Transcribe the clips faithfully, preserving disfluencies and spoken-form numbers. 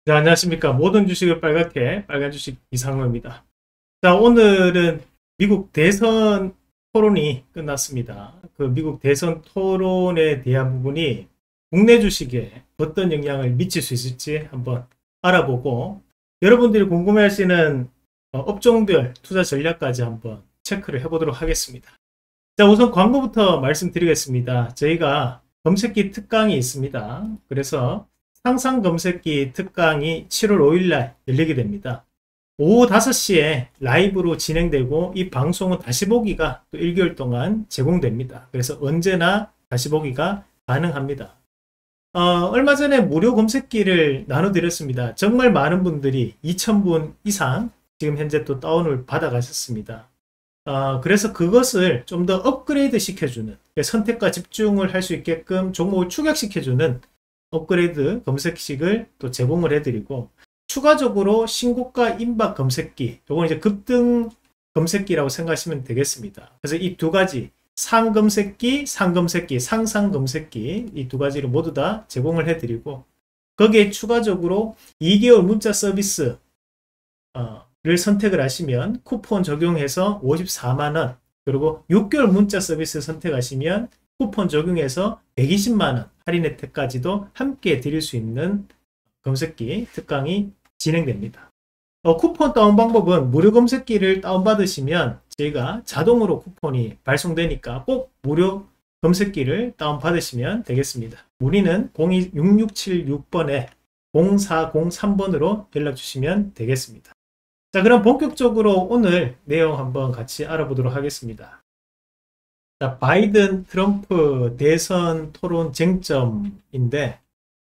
네, 안녕하십니까. 모든 주식을 빨갛게 빨간 주식 이상로입니다. 자, 오늘은 미국 대선 토론이 끝났습니다. 그 미국 대선 토론에 대한 부분이 국내 주식에 어떤 영향을 미칠 수 있을지 한번 알아보고, 여러분들이 궁금해하시는 어, 업종별 투자 전략까지 한번 체크를 해보도록 하겠습니다. 자, 우선 광고부터 말씀드리겠습니다. 저희가 검색기 특강이 있습니다. 그래서 상상 검색기 특강이 칠월 오일날 열리게 됩니다. 오후 다섯 시에 라이브로 진행되고, 이 방송은 다시 보기가 또 일 개월 동안 제공됩니다. 그래서 언제나 다시 보기가 가능합니다. 어, 얼마 전에 무료 검색기를 나눠드렸습니다. 정말 많은 분들이 이천 분 이상 지금 현재 또 다운을 받아 가셨습니다. 어, 그래서 그것을 좀 더 업그레이드 시켜주는, 선택과 집중을 할 수 있게끔 종목을 추격시켜주는 업그레이드 검색식을 또 제공을 해드리고, 추가적으로 신고가 임박 검색기, 요건 이제 급등 검색기라고 생각하시면 되겠습니다. 그래서 이 두 가지, 상검색기, 상검색기, 상상검색기, 이 두 가지를 모두 다 제공을 해드리고, 거기에 추가적으로 이 개월 문자 서비스 어, 를 선택을 하시면 쿠폰 적용해서 오십사만 원, 그리고 육 개월 문자 서비스 선택하시면 쿠폰 적용해서 백이십만 원 할인 혜택까지도 함께 드릴 수 있는 검색기 특강이 진행됩니다. 어, 쿠폰 다운 방법은 무료 검색기를 다운받으시면 저희가 자동으로 쿠폰이 발송되니까 꼭 무료 검색기를 다운받으시면 되겠습니다. 문의는 공이 육육칠육 번에 공사공삼 번으로 연락 주시면 되겠습니다. 자, 그럼 본격적으로 오늘 내용 한번 같이 알아보도록 하겠습니다. 자, 바이든 트럼프 대선 토론 쟁점인데,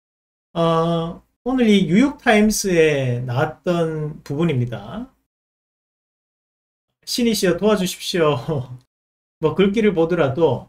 어, 오늘 이 뉴욕타임스에 나왔던 부분입니다. 신이시여 도와주십시오. 뭐 글귀를 보더라도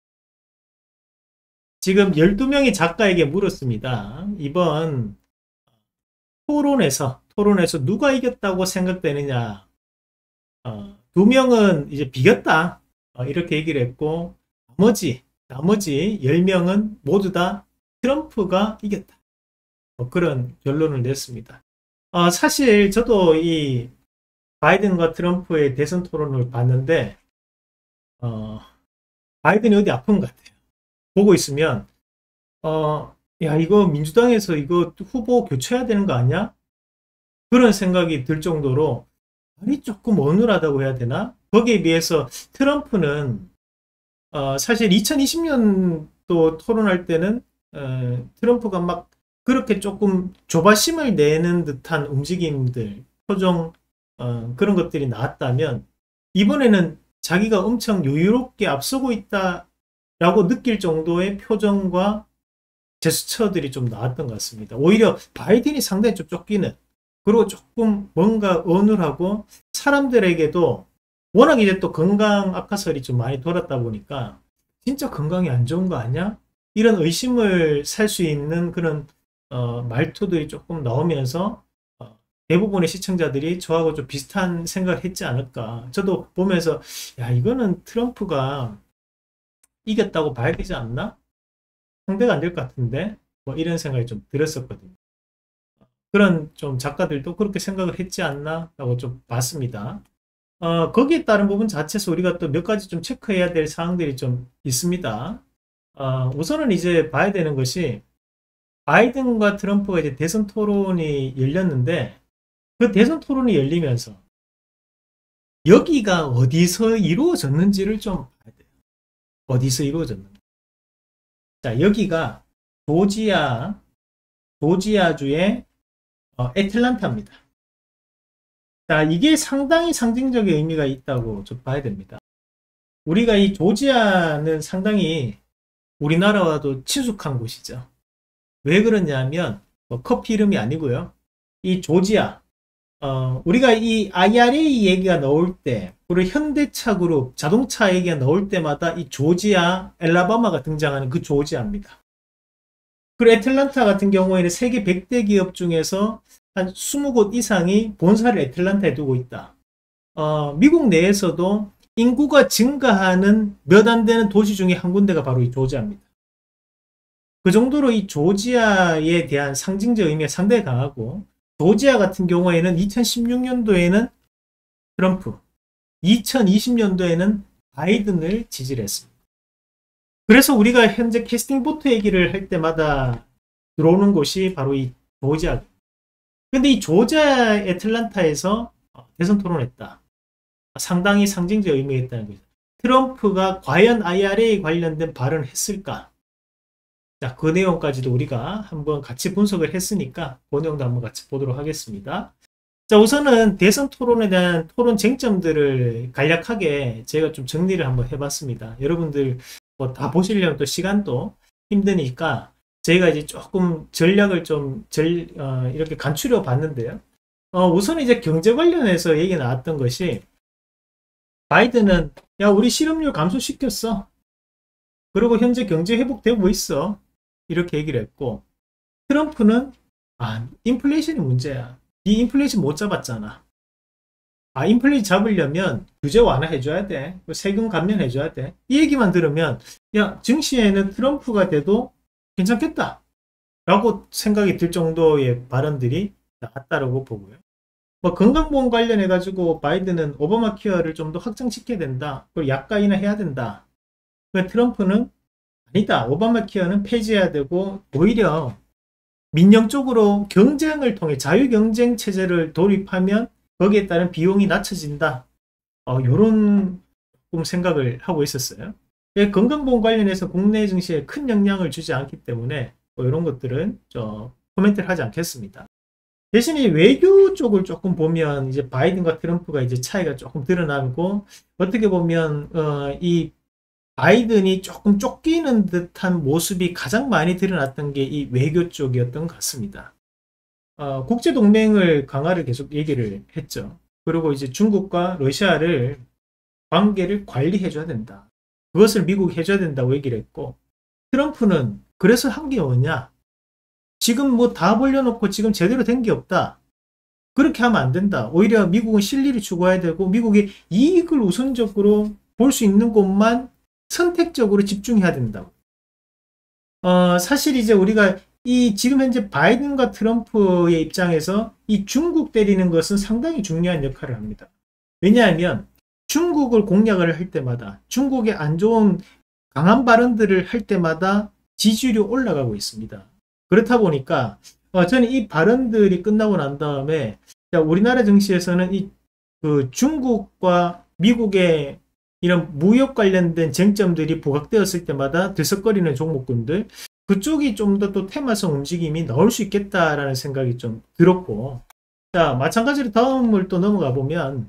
지금 열두 명의 작가에게 물었습니다. 이번 토론에서 토론에서 누가 이겼다고 생각되느냐. 어, 두 명은 이제 비겼다. 어, 이렇게 얘기를 했고, 나머지, 나머지 열 명은 모두 다 트럼프가 이겼다. 뭐 그런 결론을 냈습니다. 어, 사실 저도 이 바이든과 트럼프의 대선 토론을 봤는데, 어, 바이든이 어디 아픈 것 같아요. 보고 있으면, 어, 야, 이거 민주당에서 이거 후보 교체해야 되는 거 아니야? 그런 생각이 들 정도로 말이 조금 어눌하다고 해야 되나? 거기에 비해서 트럼프는 어, 사실 이천이십 년도 토론할 때는 어, 트럼프가 막 그렇게 조금 조바심을 내는 듯한 움직임들, 표정, 어, 그런 것들이 나왔다면, 이번에는 자기가 엄청 여유롭게 앞서고 있다라고 느낄 정도의 표정과 제스처들이 좀 나왔던 것 같습니다. 오히려 바이든이 상당히 좀 쫓기는, 그리고 조금 뭔가 어눌하고, 사람들에게도 워낙 이제 또 건강 악화설이 좀 많이 돌았다 보니까 진짜 건강이 안 좋은 거 아니야? 이런 의심을 살 수 있는 그런 어, 말투들이 조금 나오면서 어, 대부분의 시청자들이 저하고 좀 비슷한 생각을 했지 않을까. 저도 보면서 야, 이거는 트럼프가 이겼다고 봐야 되지 않나? 상대가 안 될 것 같은데? 뭐 이런 생각이 좀 들었었거든요. 그런 좀 작가들도 그렇게 생각을 했지 않나 라고 좀 봤습니다. 어, 거기에 따른 부분 자체에서 우리가 또 몇 가지 좀 체크해야 될 사항들이 좀 있습니다. 어, 우선은 이제 봐야 되는 것이, 바이든과 트럼프가 이제 대선 토론이 열렸는데, 그 대선 토론이 열리면서 여기가 어디서 이루어졌는지를 좀 봐야 돼요. 어디서 이루어졌는지. 자, 여기가 조지아, 조지아주의 어, 애틀란타입니다. 자, 이게 상당히 상징적인 의미가 있다고 좀 봐야 됩니다. 우리가 이 조지아는 상당히 우리나라와도 친숙한 곳이죠. 왜 그러냐면, 뭐 커피 이름이 아니고요. 이 조지아, 어, 우리가 이 아이알에이 얘기가 나올 때, 그리고 현대차 그룹, 자동차 얘기가 나올 때마다 이 조지아, 엘라바마가 등장하는 그 조지아입니다. 그리고 애틀란타 같은 경우에는 세계 백 대 기업 중에서 한 이십 곳 이상이 본사를 애틀란타에 두고 있다. 어, 미국 내에서도 인구가 증가하는 몇 안 되는 도시 중에 한 군데가 바로 이 조지아입니다. 그 정도로 이 조지아에 대한 상징적 의미가 상당히 강하고, 조지아 같은 경우에는 이천십육 년도에는 트럼프, 이천이십 년도에는 바이든을 지지를 했습니다. 그래서 우리가 현재 캐스팅 보트 얘기를 할 때마다 들어오는 곳이 바로 이 조지아. 근데 이 조지아 애틀란타에서 대선 토론했다. 상당히 상징적 의미가 있다는 거죠. 트럼프가 과연 아이알에이 관련된 발언을 했을까? 자, 그 내용까지도 우리가 한번 같이 분석을 했으니까 그 내용도 한번 같이 보도록 하겠습니다. 자, 우선은 대선 토론에 대한 토론 쟁점들을 간략하게 제가 좀 정리를 한번 해봤습니다. 여러분들 뭐 다 보시려면 또 시간도 힘드니까 저희가 이제 조금 전략을 좀 절, 어, 이렇게 간추려 봤는데요. 어, 우선 이제 경제 관련해서 얘기 나왔던 것이, 바이든은 야, 우리 실업률 감소시켰어. 그리고 현재 경제 회복되고 있어. 이렇게 얘기를 했고, 트럼프는 아, 인플레이션이 문제야. 이 인플레이션 못 잡았잖아. 아, 인플레이션 잡으려면 규제 완화해줘야 돼. 세금 감면해줘야 돼. 이 얘기만 들으면 야, 증시에는 트럼프가 돼도 괜찮겠다 라고 생각이 들 정도의 발언들이 나왔다라고 보고요. 뭐 건강보험 관련해 가지고 바이든은 오바마 케어를 좀 더 확장시켜야 된다. 그리고 약가 인하해야 된다. 트럼프는 아니다. 오바마 케어는 폐지해야 되고 오히려 민영 쪽으로 경쟁을 통해 자유경쟁 체제를 도입하면 거기에 따른 비용이 낮춰진다. 어, 요런 생각을 하고 있었어요. 건강보험 관련해서 국내 증시에 큰 영향을 주지 않기 때문에 뭐 이런 것들은 저 코멘트를 하지 않겠습니다. 대신에 외교 쪽을 조금 보면 이제 바이든과 트럼프가 이제 차이가 조금 드러나고, 어떻게 보면 어, 이 바이든이 조금 쫓기는 듯한 모습이 가장 많이 드러났던 게 이 외교 쪽이었던 것 같습니다. 어, 국제동맹을 강화를 계속 얘기를 했죠. 그리고 이제 중국과 러시아를 관계를 관리해줘야 된다. 그것을 미국이 해줘야 된다고 얘기를 했고, 트럼프는 그래서 한 게 뭐냐? 지금 뭐 다 벌려놓고 지금 제대로 된 게 없다. 그렇게 하면 안 된다. 오히려 미국은 실리를 추구해야 되고, 미국의 이익을 우선적으로 볼 수 있는 곳만 선택적으로 집중해야 된다고. 어, 사실 이제 우리가 이 지금 현재 바이든과 트럼프의 입장에서 이 중국 때리는 것은 상당히 중요한 역할을 합니다. 왜냐하면 중국을 공략을 할 때마다, 중국의 안 좋은 강한 발언들을 할 때마다 지지율이 올라가고 있습니다. 그렇다 보니까 어, 저는 이 발언들이 끝나고 난 다음에 우리나라 증시에서는 이 그 중국과 미국의 이런 무역 관련된 쟁점들이 부각되었을 때마다 들썩거리는 종목군들, 그쪽이 좀 더 또 테마성 움직임이 나올 수 있겠다라는 생각이 좀 들었고, 자, 마찬가지로 다음을 또 넘어가 보면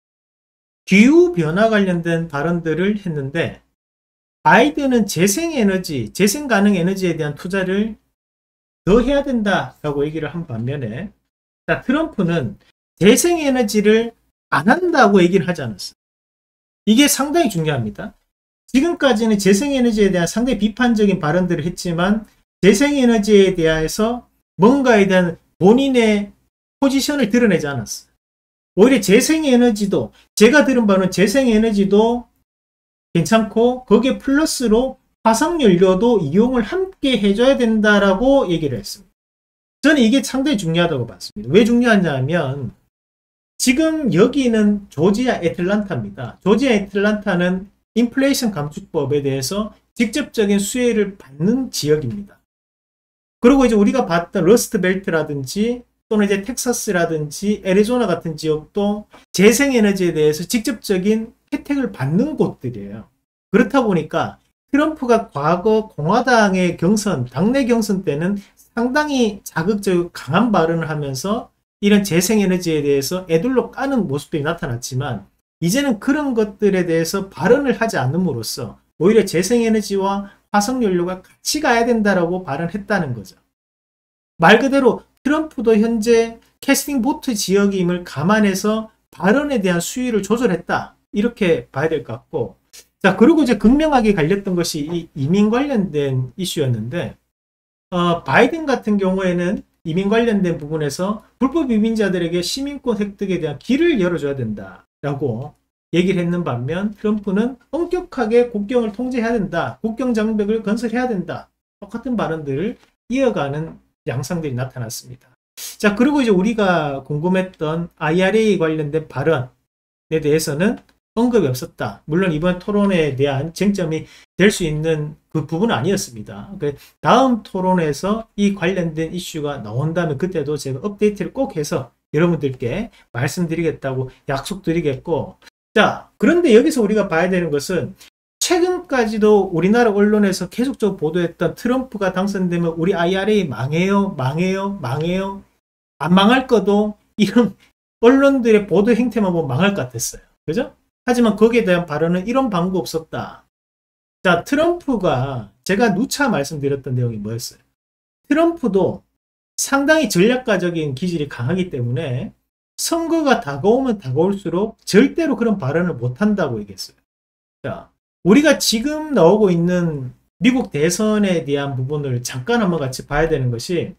기후변화 관련된 발언들을 했는데, 바이든은 재생에너지, 재생가능에너지에 대한 투자를 더 해야 된다라고 얘기를 한 반면에, 자, 트럼프는 재생에너지를 안 한다고 얘기를 하지 않았어요. 이게 상당히 중요합니다. 지금까지는 재생에너지에 대한 상당히 비판적인 발언들을 했지만, 재생에너지에 대해서 뭔가에 대한 본인의 포지션을 드러내지 않았어요. 오히려 재생에너지도, 제가 들은 바는 재생에너지도 괜찮고 거기에 플러스로 화석연료도 이용을 함께 해줘야 된다라고 얘기를 했습니다. 저는 이게 상당히 중요하다고 봤습니다. 왜 중요하냐면 지금 여기는 조지아 애틀란타입니다. 조지아 애틀란타는 인플레이션 감축법에 대해서 직접적인 수혜를 받는 지역입니다. 그리고 이제 우리가 봤던 러스트 벨트라든지 또는 이제 텍사스라든지 애리조나 같은 지역도 재생에너지에 대해서 직접적인 혜택을 받는 곳들이에요. 그렇다 보니까 트럼프가 과거 공화당의 경선, 당내 경선 때는 상당히 자극적이고 강한 발언을 하면서 이런 재생에너지에 대해서 애들로 까는 모습들이 나타났지만, 이제는 그런 것들에 대해서 발언을 하지 않음으로써 오히려 재생에너지와 화석연료가 같이 가야 된다라고 발언했다는 거죠. 말 그대로 트럼프도 현재 캐스팅 보트 지역임을 감안해서 발언에 대한 수위를 조절했다, 이렇게 봐야 될 것 같고, 자, 그리고 이제 극명하게 갈렸던 것이 이 이민 관련된 이슈였는데, 어, 바이든 같은 경우에는 이민 관련된 부분에서 불법 이민자들에게 시민권 획득에 대한 길을 열어줘야 된다라고 얘기를 했는 반면, 트럼프는 엄격하게 국경을 통제해야 된다, 국경 장벽을 건설해야 된다, 똑같은 발언들을 이어가는 양상들이 나타났습니다. 자, 그리고 이제 우리가 궁금했던 아이알에이 관련된 발언에 대해서는 언급이 없었다. 물론 이번 토론에 대한 쟁점이 될 수 있는 그 부분은 아니었습니다. 다음 토론에서 이 관련된 이슈가 나온다면 그때도 제가 업데이트를 꼭 해서 여러분들께 말씀드리겠다고 약속드리겠고, 자, 그런데 여기서 우리가 봐야 되는 것은 최근까지도 우리나라 언론에서 계속적으로 보도했던 트럼프가 당선되면 우리 아이알에이 망해요, 망해요, 망해요. 안 망할 거도 이런 언론들의 보도 행태만 보면 망할 것 같았어요. 그죠? 하지만 거기에 대한 발언은 이런 방법 없었다. 자, 트럼프가 제가 누차 말씀드렸던 내용이 뭐였어요? 트럼프도 상당히 전략가적인 기질이 강하기 때문에 선거가 다가오면 다가올수록 절대로 그런 발언을 못한다고 얘기했어요. 자, 우리가 지금 나오고 있는 미국 대선에 대한 부분을 잠깐 한번 같이 봐야 되는 것이,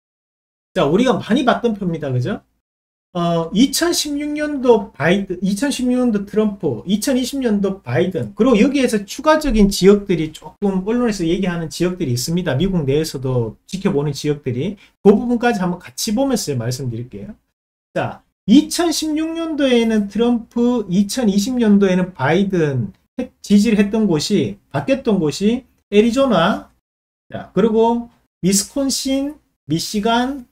자, 우리가 많이 봤던 표입니다. 그죠? 어, 이천십육 년도 바이든, 이천십육 년도 트럼프, 이천이십 년도 바이든, 그리고 여기에서 추가적인 지역들이 조금 언론에서 얘기하는 지역들이 있습니다. 미국 내에서도 지켜보는 지역들이. 그 부분까지 한번 같이 보면서 말씀드릴게요. 자, 이천십육 년도에는 트럼프, 이천이십 년도에는 바이든 지지를 했던 곳이, 바뀌었던 곳이 애리조나, 자, 그리고 미스콘신, 미시간,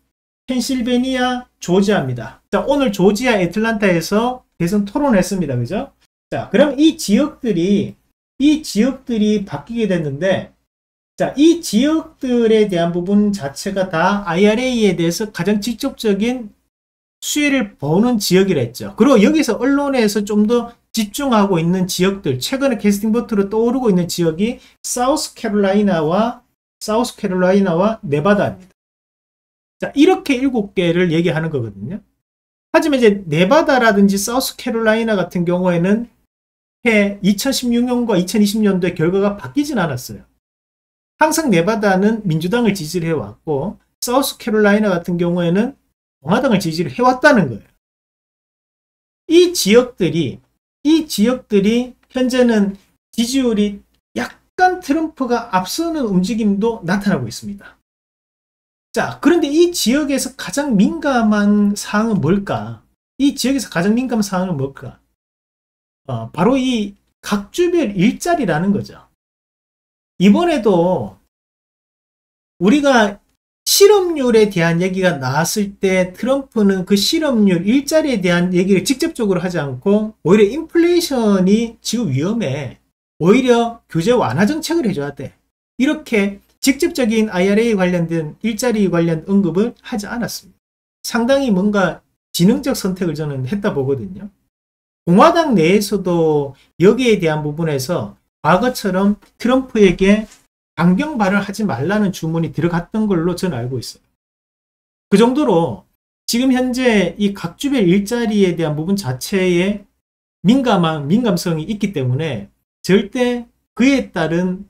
펜실베니아, 조지아입니다. 자, 오늘 조지아 애틀란타에서 대선 토론했습니다. 그죠? 자, 그럼 이 지역들이, 이 지역들이 바뀌게 됐는데, 자, 이 지역들에 대한 부분 자체가 다 아이알에이에 대해서 가장 직접적인 수혜를 보는 지역이라 했죠. 그리고 여기서 언론에서 좀 더 집중하고 있는 지역들, 최근에 캐스팅 보트로 떠오르고 있는 지역이 사우스캐롤라이나와, 사우스캐롤라이나와 네바다입니다. 자, 이렇게 일곱 개를 얘기하는 거거든요. 하지만 이제 네바다라든지 사우스캐롤라이나 같은 경우에는 해 이천십육 년과 이천이십 년도의 결과가 바뀌진 않았어요. 항상 네바다는 민주당을 지지를 해왔고, 사우스캐롤라이나 같은 경우에는 공화당을 지지를 해왔다는 거예요. 이 지역들이, 이 지역들이 현재는 지지율이 약간 트럼프가 앞서는 움직임도 나타나고 있습니다. 자, 그런데 이 지역에서 가장 민감한 사항은 뭘까? 이 지역에서 가장 민감한 사항은 뭘까? 어, 바로 이 각주별 일자리라는 거죠. 이번에도 우리가 실업률에 대한 얘기가 나왔을 때 트럼프는 그 실업률, 일자리에 대한 얘기를 직접적으로 하지 않고 오히려 인플레이션이 지금 위험해. 오히려 규제 완화 정책을 해줘야 돼. 이렇게 직접적인 아이알에이 관련된 일자리 관련 언급을 하지 않았습니다. 상당히 뭔가 지능적 선택을 저는 했다 보거든요. 공화당 내에서도 여기에 대한 부분에서 과거처럼 트럼프에게 강경 발언하지 말라는 주문이 들어갔던 걸로 저는 알고 있어요. 그 정도로 지금 현재 이 각주별 일자리에 대한 부분 자체에 민감한, 민감성이 있기 때문에 절대 그에 따른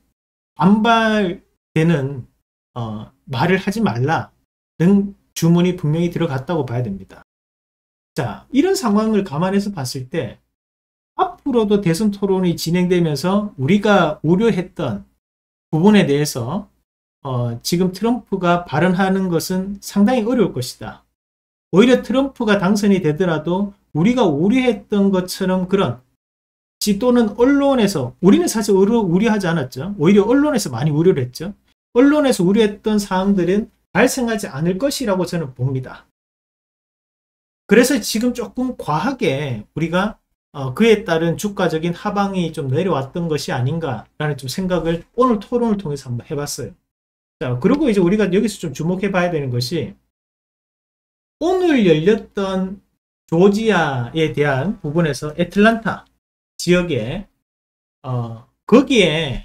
반발되는 어, 말을 하지 말라는 주문이 분명히 들어갔다고 봐야 됩니다. 자, 이런 상황을 감안해서 봤을 때 앞으로도 대선 토론이 진행되면서 우리가 우려했던 부분에 대해서 어, 지금 트럼프가 발언하는 것은 상당히 어려울 것이다. 오히려 트럼프가 당선이 되더라도 우리가 우려했던 것처럼 그런 또는 언론에서, 우리는 사실 우려하지 않았죠. 오히려 언론에서 많이 우려를 했죠. 언론에서 우려했던 사항들은 발생하지 않을 것이라고 저는 봅니다. 그래서 지금 조금 과하게 우리가 어, 그에 따른 주가적인 하방이 좀 내려왔던 것이 아닌가라는 좀 생각을 오늘 토론을 통해서 한번 해봤어요. 자, 그리고 이제 우리가 여기서 좀 주목해 봐야 되는 것이 오늘 열렸던 조지아에 대한 부분에서 애틀란타 지역에 어, 거기에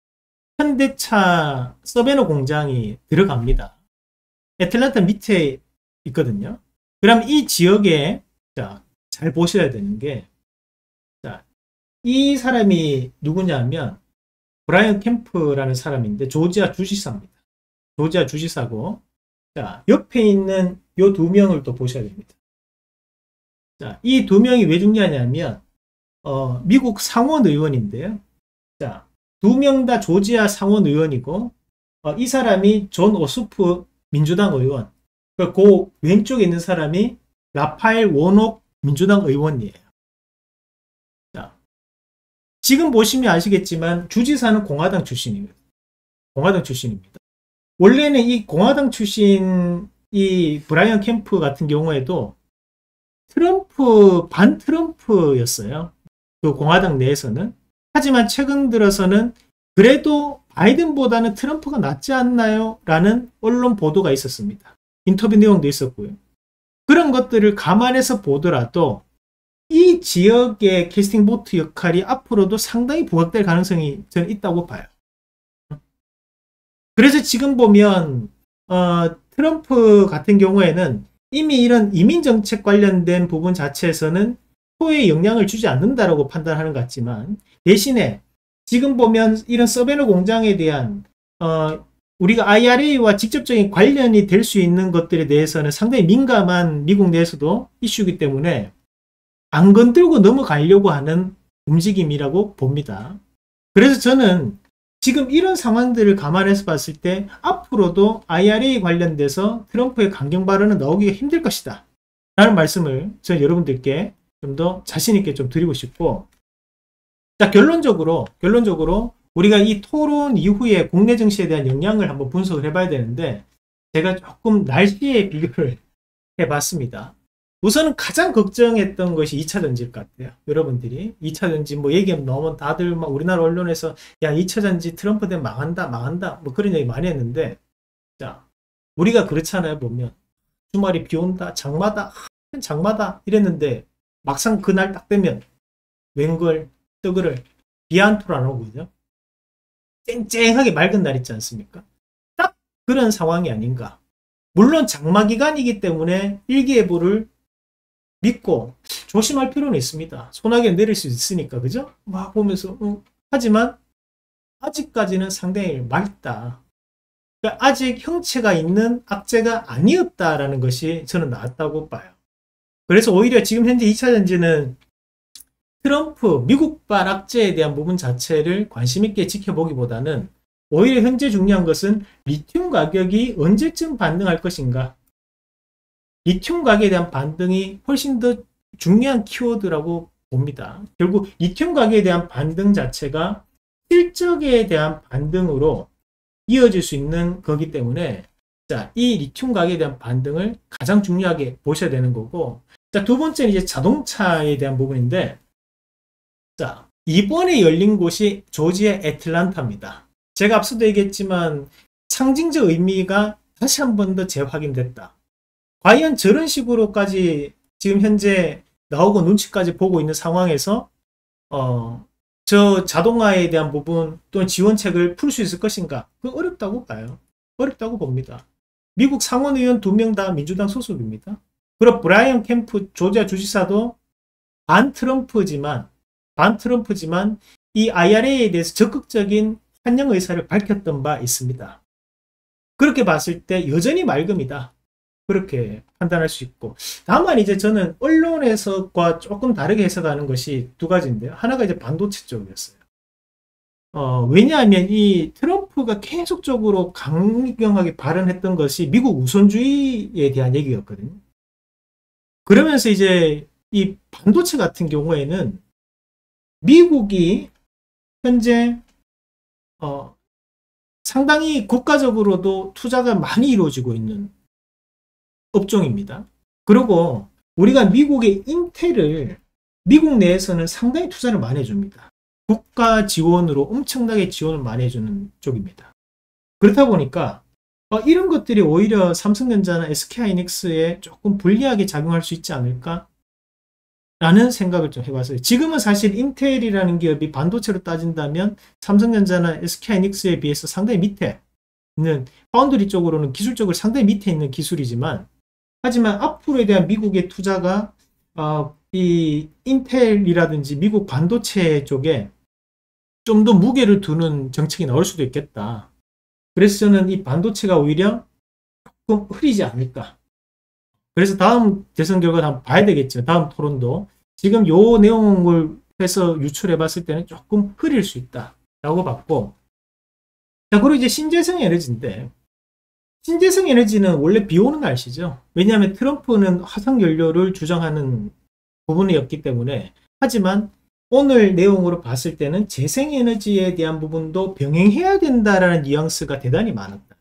현대차 서베너 공장이 들어갑니다. 애틀란타 밑에 있거든요. 그럼 이 지역에 자, 잘 보셔야 되는 게, 자, 이 사람이 누구냐면 브라이언 캠프라는 사람인데 조지아 주지사입니다. 조지아 주지사고, 자, 옆에 있는 요 두 명을 또 보셔야 됩니다. 자, 이 두 명이 왜 중요하냐면 어, 미국 상원 의원인데요. 자, 두 명 다 조지아 상원 의원이고 어, 이 사람이 존 오수프 민주당 의원, 그 왼쪽에 있는 사람이 라파엘 워녹 민주당 의원이에요. 자, 지금 보시면 아시겠지만 주지사는 공화당 출신입니다. 공화당 출신입니다. 원래는 이 공화당 출신 이 브라이언 캠프 같은 경우에도 트럼프, 반 트럼프였어요. 그 공화당 내에서는. 하지만 최근 들어서는 그래도 바이든보다는 트럼프가 낫지 않나요? 라는 언론 보도가 있었습니다. 인터뷰 내용도 있었고요. 그런 것들을 감안해서 보더라도 이 지역의 캐스팅 보트 역할이 앞으로도 상당히 부각될 가능성이 저는 있다고 봐요. 그래서 지금 보면 어, 트럼프 같은 경우에는 이미 이런 이민정책 관련된 부분 자체에서는 표에 영향을 주지 않는다라고 판단하는 것 같지만 대신에 지금 보면 이런 서베너 공장에 대한 어, 우리가 아이알에이와 직접적인 관련이 될 수 있는 것들에 대해서는 상당히 민감한 미국 내에서도 이슈이기 때문에 안 건들고 넘어가려고 하는 움직임이라고 봅니다. 그래서 저는 지금 이런 상황들을 감안해서 봤을 때 앞으로도 아이알에이 관련돼서 트럼프의 강경 발언은 나오기가 힘들 것이다 라는 말씀을 저는 여러분들께 좀 더 자신있게 좀 드리고 싶고, 자, 결론적으로 결론적으로 우리가 이 토론 이후에 국내 증시에 대한 영향을 한번 분석을 해봐야 되는데 제가 조금 날씨에 비교를 해봤습니다. 우선은 가장 걱정했던 것이 이 차 전지일 것 같아요. 여러분들이 이 차 전지 뭐 얘기하면 너무 다들 막 우리나라 언론에서 야 이 차 전지 트럼프 되면 망한다 망한다 뭐 그런 얘기 많이 했는데, 자, 우리가 그렇잖아요. 보면 주말이 비 온다 장마다 장마다 이랬는데 막상 그날 딱 되면 웬걸 뜨거를 비 한 톨 안 오거든요. 쨍쨍하게 맑은 날 있지 않습니까? 딱 그런 상황이 아닌가. 물론 장마 기간이기 때문에 일기예보를 믿고 조심할 필요는 있습니다. 소나기 내릴 수 있으니까, 그죠? 막 보면서 음. 하지만 아직까지는 상당히 맑다. 그러니까 아직 형체가 있는 악재가 아니었다라는 것이 저는 나았다고 봐요. 그래서 오히려 지금 현재 이 차 전지는 트럼프 미국발 악재에 대한 부분 자체를 관심 있게 지켜보기보다는 오히려 현재 중요한 것은 리튬 가격이 언제쯤 반등할 것인가. 리튬 가격에 대한 반등이 훨씬 더 중요한 키워드라고 봅니다. 결국 리튬 가격에 대한 반등 자체가 실적에 대한 반등으로 이어질 수 있는 거기 때문에, 자, 이 리튬 가격에 대한 반등을 가장 중요하게 보셔야 되는 거고, 자, 두 번째는 이제 자동차에 대한 부분인데, 자, 이번에 열린 곳이 조지아 애틀란타입니다. 제가 앞서도 얘기했지만 상징적 의미가 다시 한 번 더 재확인됐다. 과연 저런 식으로까지 지금 현재 나오고 눈치까지 보고 있는 상황에서 어, 저 자동화에 대한 부분 또는 지원책을 풀 수 있을 것인가? 그건 어렵다고 봐요. 어렵다고 봅니다. 미국 상원의원 두 명 다 민주당 소속입니다. 그리고 브라이언 캠프 조지아 주지사도 반 트럼프지만 반 트럼프지만 이 아이알에이에 대해서 적극적인 환영 의사를 밝혔던 바 있습니다. 그렇게 봤을 때 여전히 맑음이다. 그렇게 판단할 수 있고, 다만 이제 저는 언론에서과 조금 다르게 해석하는 것이 두 가지인데요. 하나가 이제 반도체 쪽이었어요. 어, 왜냐하면 이 트럼프가 계속적으로 강경하게 발언했던 것이 미국 우선주의에 대한 얘기였거든요. 그러면서 이제 이 반도체 같은 경우에는 미국이 현재 어, 상당히 국가적으로도 투자가 많이 이루어지고 있는 업종입니다. 그리고 우리가 미국의 인텔을 미국 내에서는 상당히 투자를 많이 해줍니다. 국가 지원으로 엄청나게 지원을 많이 해주는 쪽입니다. 그렇다 보니까 어, 이런 것들이 오히려 삼성전자나 에스케이하이닉스에 조금 불리하게 작용할 수 있지 않을까? 라는 생각을 좀 해봤어요. 지금은 사실 인텔이라는 기업이 반도체로 따진다면 삼성전자나 에스케이하이닉스에 비해서 상당히 밑에 있는, 파운드리 쪽으로는 기술적으로 상당히 밑에 있는 기술이지만, 하지만 앞으로에 대한 미국의 투자가 어, 이 인텔이라든지 미국 반도체 쪽에 좀 더 무게를 두는 정책이 나올 수도 있겠다. 그래서 저는 이 반도체가 오히려 조금 흐리지 않을까. 그래서 다음 대선 결과를 한번 봐야 되겠죠. 다음 토론도. 지금 요 내용을 해서 유출해 봤을 때는 조금 흐릴 수 있다 라고 봤고, 자, 그리고 이제 신재생 에너지인데, 신재생 에너지는 원래 비오는 날씨죠. 왜냐하면 트럼프는 화석연료를 주장하는 부분이었기 때문에. 하지만 오늘 내용으로 봤을 때는 재생에너지에 대한 부분도 병행해야 된다라는 뉘앙스가 대단히 많았다.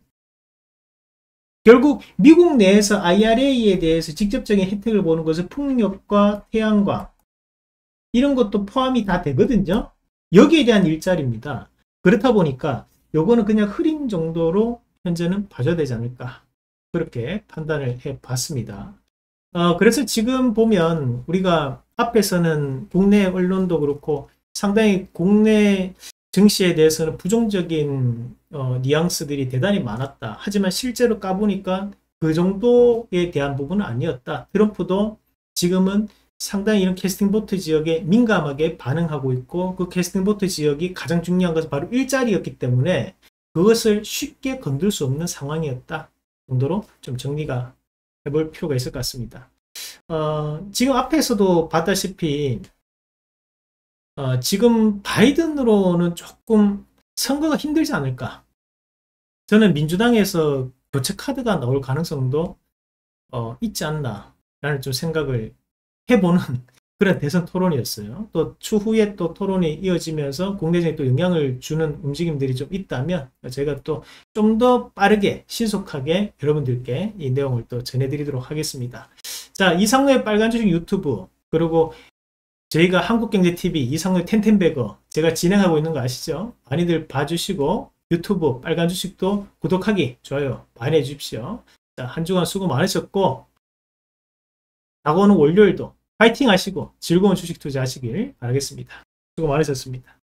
결국 미국 내에서 아이알에이에 대해서 직접적인 혜택을 보는 것은 풍력과 태양광 이런 것도 포함이 다 되거든요. 여기에 대한 일자리입니다. 그렇다 보니까 요거는 그냥 흐림 정도로 현재는 봐줘야 되지 않을까, 그렇게 판단을 해 봤습니다. 어, 그래서 지금 보면 우리가 앞에서는 국내 언론도 그렇고 상당히 국내 증시에 대해서는 부정적인 어, 뉘앙스들이 대단히 많았다. 하지만 실제로 까보니까 그 정도에 대한 부분은 아니었다. 트럼프도 지금은 상당히 이런 캐스팅보트 지역에 민감하게 반응하고 있고, 그 캐스팅보트 지역이 가장 중요한 것은 바로 일자리였기 때문에 그것을 쉽게 건들 수 없는 상황이었다 정도로 좀 정리가 해볼 필요가 있을 것 같습니다. 어, 지금 앞에서도 봤다시피 어, 지금 바이든으로는 조금 선거가 힘들지 않을까. 저는 민주당에서 교체 카드가 나올 가능성도 어, 있지 않나 라는 좀 생각을 해보는 그런 대선 토론이었어요. 또 추후에 또 토론이 이어지면서 국내적인 또 영향을 주는 움직임들이 좀 있다면 제가 또 좀 더 빠르게 신속하게 여러분들께 이 내용을 또 전해드리도록 하겠습니다. 자, 이상로의 빨간 주식 유튜브, 그리고 저희가 한국경제티비 이상로의 텐텐베거 제가 진행하고 있는 거 아시죠? 많이들 봐주시고 유튜브 빨간 주식도 구독하기, 좋아요 많이 해주십시오. 자, 한 주간 수고 많으셨고 다가오는 월요일도 파이팅 하시고 즐거운 주식 투자 하시길 바라겠습니다. 수고 많으셨습니다.